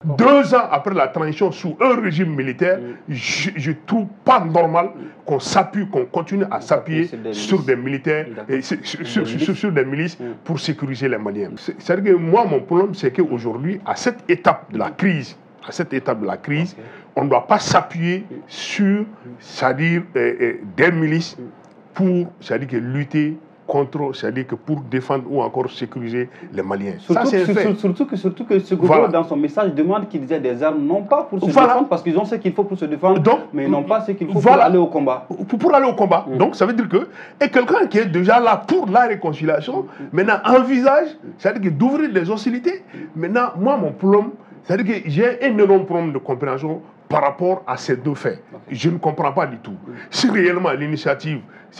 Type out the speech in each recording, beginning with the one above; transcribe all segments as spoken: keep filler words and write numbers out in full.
Deux ans après la transition sous un régime militaire, mm. je ne trouve pas normal mm. qu'on s'appuie, qu'on continue à s'appuyer sur des militaires, et sur, sur, sur, sur des milices mm. pour sécuriser les Maliens. C'est-à-dire que moi, mon problème, c'est qu'aujourd'hui, à cette étape de la crise, à cette étape de la crise, okay. on ne doit pas s'appuyer sur, c'est-à-dire euh, euh, des milices pour, c'est-à-dire que lutter contre, c'est-à-dire que pour défendre ou encore sécuriser les Maliens. Surtout, ça, que, sur, surtout que, surtout que ce voilà. dans son message, demande qu'ils aient des armes, non pas pour se voilà. défendre, parce qu'ils ont ce qu'il faut pour se défendre, Donc, mais ils n'ont pas ce qu'il faut voilà. pour aller au combat. Pour, pour aller au combat. Mmh. Donc, ça veut dire que, et quelqu'un qui est déjà là pour la réconciliation, mmh. maintenant envisage, c'est-à-dire d'ouvrir des hostilités. Maintenant, moi, mon problème, c'est-à-dire que j'ai un énorme problème de compréhension par rapport à ces deux faits. Okay. Je ne comprends pas du tout. Mmh. Si réellement l'initiative,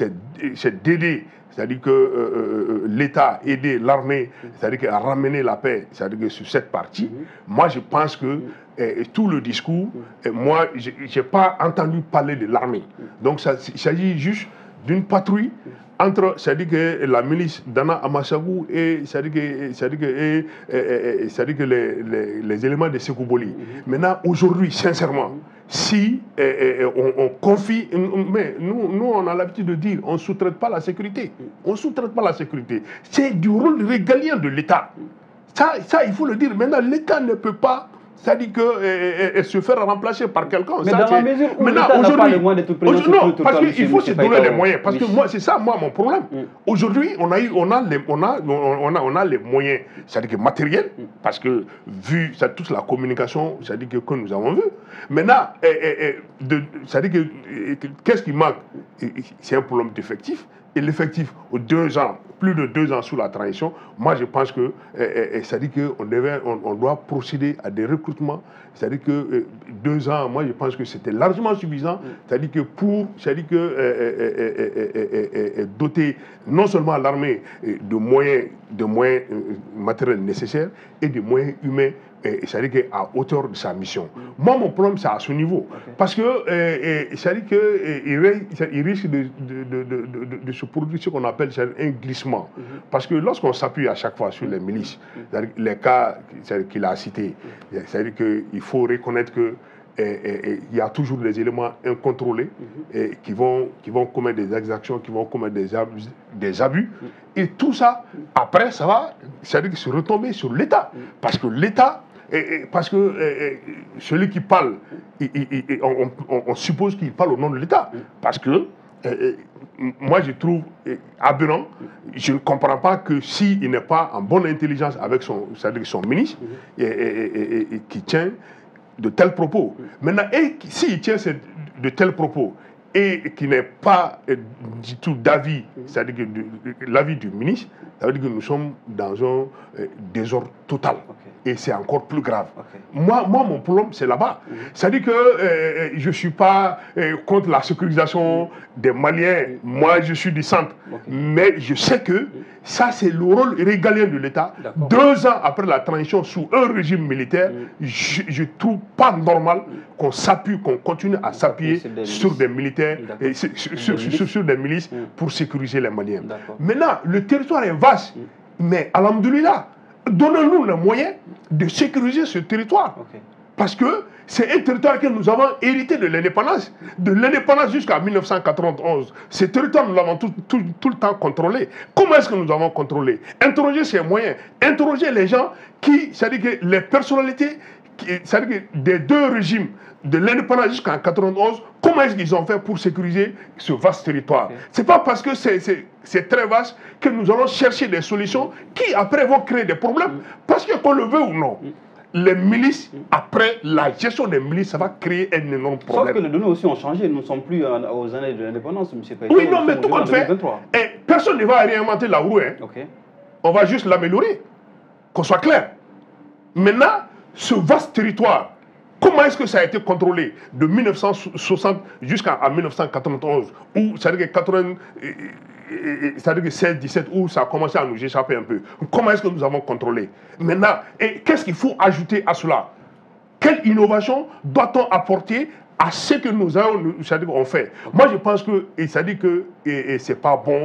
c'est d'aider, c'est-à-dire que euh, euh, l'État a aidé l'armée, c'est-à-dire à ramener la paix, c'est-à-dire que sur cette partie, mm-hmm. moi je pense que euh, tout le discours, mm-hmm. euh, moi je n'ai pas entendu parler de l'armée. Mm-hmm. Donc ça, il s'agit juste d'une patrouille entre, c'est-à-dire que la milice d'Anna Amasagou et, c'est-à-dire que, c'est-à-dire que, et, et, et, c'est-à-dire que les, les, les éléments de Sékou Boli. Mm-hmm. Maintenant, aujourd'hui, sincèrement, si eh, eh, on, on confie, mais nous, nous on a l'habitude de dire, on ne sous-traite pas la sécurité. On ne sous-traite pas la sécurité. C'est du rôle régalien de l'État. Ça, ça, il faut le dire. Maintenant, l'État ne peut pas, c'est-à-dire que eh, eh, se faire remplacer par quelqu'un. Mais ça, dans la mesure où l'État n'a pas les moyens d'être présent, non, parce qu'il faut se donner les moyens. Parce que moi, c'est ça, moi, mon problème. Mm. Aujourd'hui, on a, eu, on, a les, on, a, on, a, on a les moyens, c'est-à-dire que matériels, mm. parce que vu toute la communication, c'est-à-dire que, que nous avons vu. Maintenant, eh, eh, eh, c'est-à-dire que eh, qu'est-ce qui manque? C'est un problème d'effectif. Et l'effectif, aux deux ans, plus de deux ans sous la transition, moi je pense que, eh, eh, c'est-à-dire qu'on on, on doit procéder à des recrutements. C'est-à-dire que eh, deux ans, moi je pense que c'était largement suffisant. C'est-à-dire que pour, c'est-à-dire que eh, eh, eh, eh, eh, doter non seulement l'armée de moyens, de moyens eh, matériels nécessaires et de moyens humains. C'est-à-dire qu'à hauteur de sa mission. Mm. Moi, mon problème, c'est à ce niveau. Okay. Parce que, euh, c'est-à-dire qu'il il risque de, de, de, de, de, de se produire ce qu'on appelle un glissement. Mm -hmm. Parce que lorsqu'on s'appuie à chaque fois sur les milices, mm -hmm. les cas qu'il a cités, c'est-à-dire qu'il faut reconnaître que il y a toujours des éléments incontrôlés mm-hmm. et qui, vont, qui vont commettre des exactions, qui vont commettre des abus. Des abus mm-hmm. Et tout ça, après, ça va, c'est-à-dire se retomber sur l'État. Mm-hmm. Parce que l'État, Et, et, parce que et, et, celui qui parle, et, et, et, on, on, on suppose qu'il parle au nom de l'État. Parce que et, et, moi je trouve et, aberrant, je ne comprends pas que s'il n'est pas en bonne intelligence avec son, c'est-à-dire son ministre, et, et, et, et, et qui tient de tels propos. Maintenant, s'il tient de tels propos et qui n'est pas euh, du tout d'avis, c'est-à-dire que l'avis du ministre, ça veut dire que nous sommes dans un euh, désordre total. Okay. Et c'est encore plus grave. Okay. Moi, moi, mon problème, c'est là-bas. Mm-hmm. C'est-à-dire que euh, je ne suis pas euh, contre la sécurisation mm-hmm. des Maliens. Mm-hmm. Moi, je suis du centre. Okay. Mais je sais que mm-hmm. ça, c'est le rôle régalien de l'État. Deux ans après la transition sous un régime militaire, mm-hmm. je ne trouve pas normal mm-hmm. qu'on s'appuie, qu'on continue à s'appuyer sur des militaires, et sur, sur, sur, sur des milices mm-hmm. pour sécuriser les Maliens. Maintenant, le territoire est vaste, mm-hmm. mais alhamdoulilah, donnons-nous les moyens de sécuriser ce territoire. Okay. Parce que c'est un territoire que nous avons hérité de l'indépendance. De l'indépendance jusqu'à mille neuf cent quatre-vingt-onze. Ce territoire, nous l'avons tout, tout, tout le temps contrôlé. Comment est-ce que nous avons contrôlé? Interroger ces moyens. Interroger les gens qui, c'est-à-dire que les personnalités, c'est-à-dire que des deux régimes, de l'indépendance jusqu'en mille neuf cent quatre-vingt-onze, comment est-ce qu'ils ont fait pour sécuriser ce vaste territoire? Okay. C'est pas parce que c'est très vaste que nous allons chercher des solutions qui après vont créer des problèmes. Parce que qu'on le veut ou non, les milices, après la gestion des milices, ça va créer un énorme problème. Sauf que les données aussi ont changé, nous ne sommes plus aux années de l'indépendance, M. Païté. Oui, non, mais tout compte fait, et personne ne va réinventer la roue. Hein. Okay. On va juste l'améliorer, qu'on soit clair. Maintenant, ce vaste territoire, comment est-ce que ça a été contrôlé de mille neuf cent soixante jusqu'à mille neuf cent quatre-vingt-onze, où c'est-à-dire que quatre-vingts, c'est-à-dire que seize dix-sept, où ça a commencé à nous échapper un peu. Comment est-ce que nous avons contrôlé? Maintenant, et qu'est-ce qu'il faut ajouter à cela? Quelle innovation doit-on apporter à ce que nous avons, c'est-à-dire qu'on fait? Okay. Moi, je pense que, c'est-à-dire que c'est pas bon.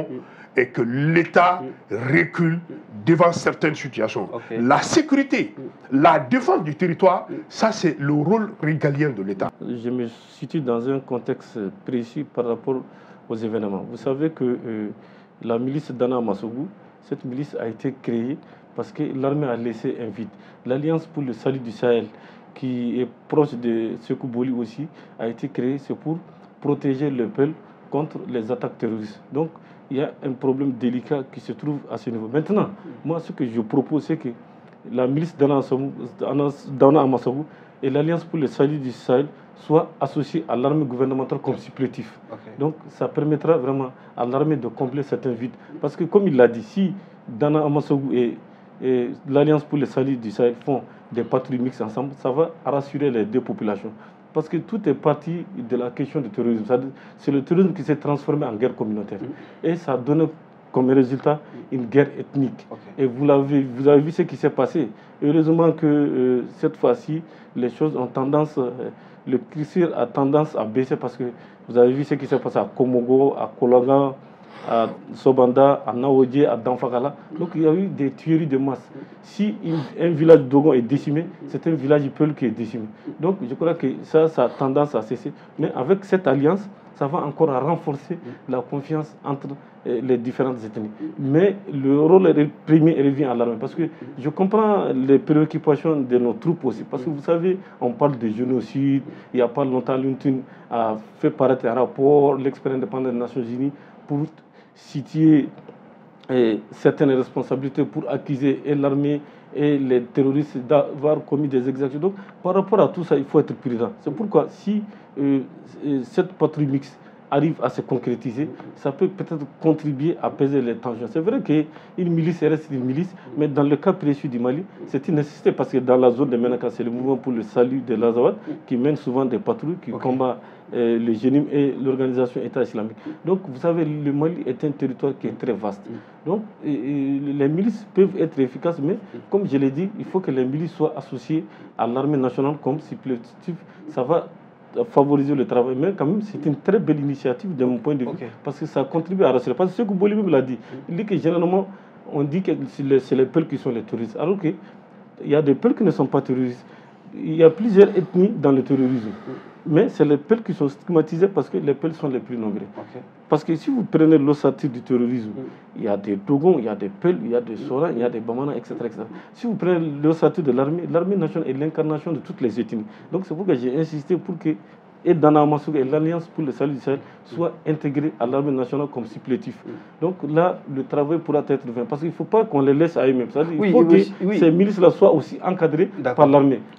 et que l'État recule devant certaines situations. Okay. La sécurité, la défense du territoire, ça c'est le rôle régalien de l'État. Je me situe dans un contexte précis par rapport aux événements. Vous savez que euh, la milice Dana Amasougou, cette milice a été créée parce que l'armée a laissé un vide. L'Alliance pour le salut du Sahel, qui est proche de Sékou Boli aussi, a été créée, c'est pour protéger le peuple contre les attaques terroristes. Donc, il y a un problème délicat qui se trouve à ce niveau. Maintenant, moi, ce que je propose, c'est que la milice Dana Amasougou et l'Alliance pour le salut du Sahel soient associées à l'armée gouvernementale comme supplétif. Okay. Donc, ça permettra vraiment à l'armée de combler certains vides. Parce que, comme il l'a dit, si Dana Amasougou et, et l'Alliance pour le salut du Sahel font des patrouilles mixtes ensemble, ça va rassurer les deux populations. Parce que tout est parti de la question du terrorisme. C'est le terrorisme qui s'est transformé en guerre communautaire. Mmh. Et ça donne comme résultat une guerre ethnique. Okay. Et vous avez, vous avez vu ce qui s'est passé. Heureusement que euh, cette fois-ci, les choses ont tendance, euh, le curseur a tendance à baisser parce que vous avez vu ce qui s'est passé à Komogo, à Kolaga, à Sobanda, à Naodje, à Danfakala. Donc il y a eu des tueries de masse. Si une, un village Dogon est décimé, c'est un village Peul qui est décimé. Donc je crois que ça, ça a tendance à cesser. Mais avec cette alliance, ça va encore renforcer la confiance entre les différentes ethnies. Mais le rôle premier revient à l'armée. Parce que je comprends les préoccupations de nos troupes aussi. Parce que vous savez, on parle de génocide. Il n'y a pas longtemps, l'U N T U N a fait paraître un rapport, l'expert indépendant des Nations Unies, pour situer eh, certaines responsabilités pour accuser l'armée et les terroristes d'avoir commis des exactions. Donc, par rapport à tout ça, il faut être prudent. C'est pourquoi, si euh, cette patrouille mixte arrive à se concrétiser, ça peut peut-être contribuer à apaiser les tensions. C'est vrai qu'une milice reste une milice, mais dans le cas précis du Mali, c'est une nécessité parce que dans la zone de Menaka, c'est le mouvement pour le salut de l'Azawad qui mène souvent des patrouilles qui okay. combattent euh, le Génim et l'organisation État islamique. Donc, vous savez, le Mali est un territoire qui est très vaste. Donc, et, et, les milices peuvent être efficaces, mais comme je l'ai dit, il faut que les milices soient associées à l'armée nationale comme supplétif. Ça va favoriser le travail, mais quand même c'est une très belle initiative de mon point de vue, okay. parce que ça contribue à rassurer. Parce que ce que Boli l'a dit, il dit que généralement on dit que c'est les, les peuples qui sont les terroristes, alors qu'il y a des peuples qui ne sont pas terroristes. Il y a plusieurs ethnies dans le terrorisme, mais c'est les peuples qui sont stigmatisés parce que les peuples sont les plus nombreux. Okay. Parce que si vous prenez l'ossature du terrorisme, il y a des Dogons, il y a des Peuls, il y a des Sora, il y a des Bamana, et cetera et cetera. Si vous prenez l'ossature de l'armée, l'armée nationale est l'incarnation de toutes les ethnies. Donc c'est pourquoi j'ai insisté pour que et Dana Amasougou et l'Alliance pour le salut du Sahel soient intégrés à l'armée nationale comme supplétif. Donc là, le travail pourra être fait. Parce qu'il ne faut pas qu'on les laisse à eux-mêmes. Il oui, faut oui, que oui. ces milices-là soient aussi encadrées par l'armée.